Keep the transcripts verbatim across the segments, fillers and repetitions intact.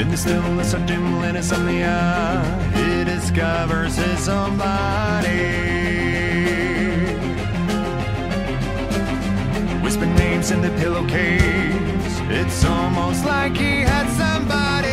In the stillness of dim-lit insomnia, he discovers his own body. Whisper names in the pillowcase. It's almost like he had somebody.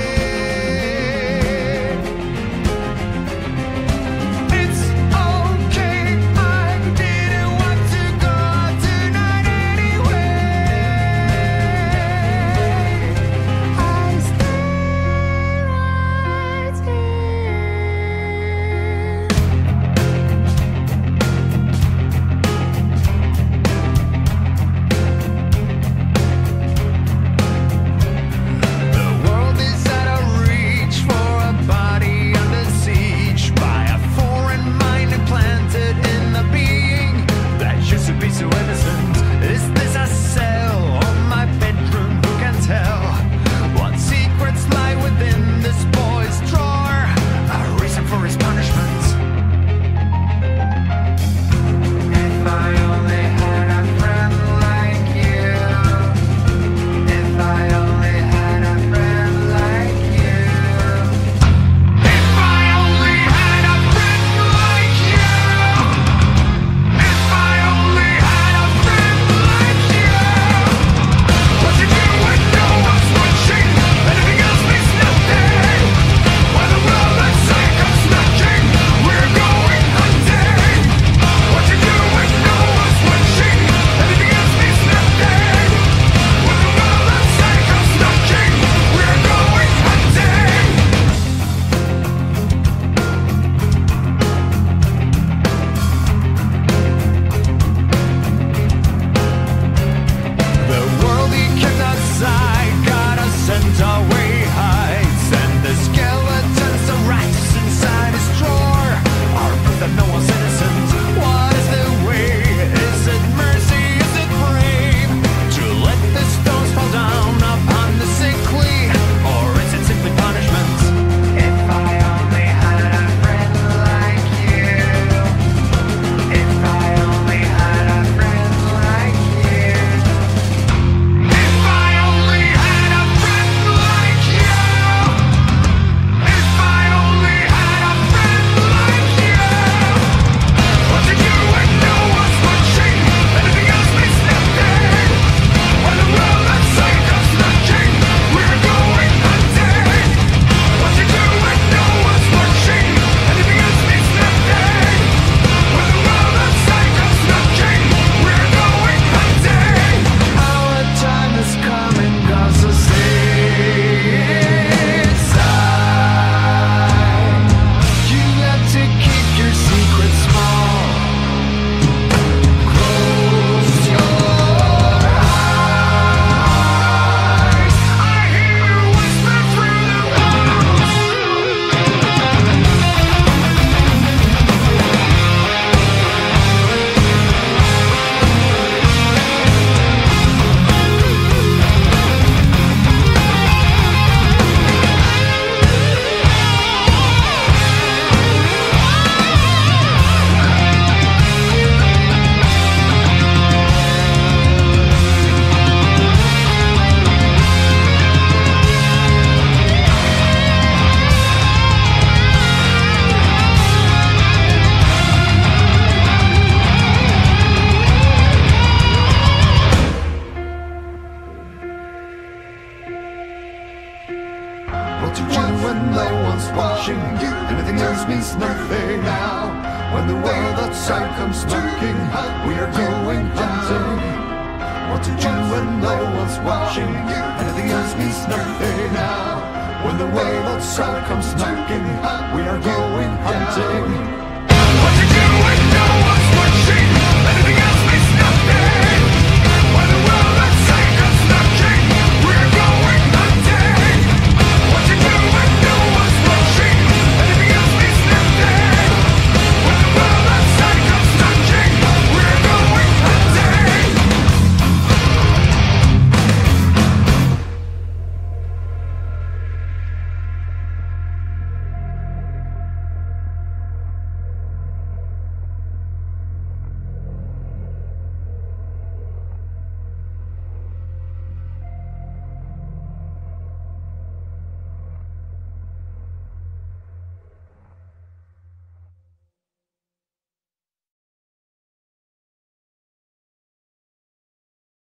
What to do when no one's watching? Anything else means nothing now. When the world outside comes knocking, we are going hunting. What to do when no one's watching? Anything else means nothing now. When the world outside comes knocking, we are going hunting.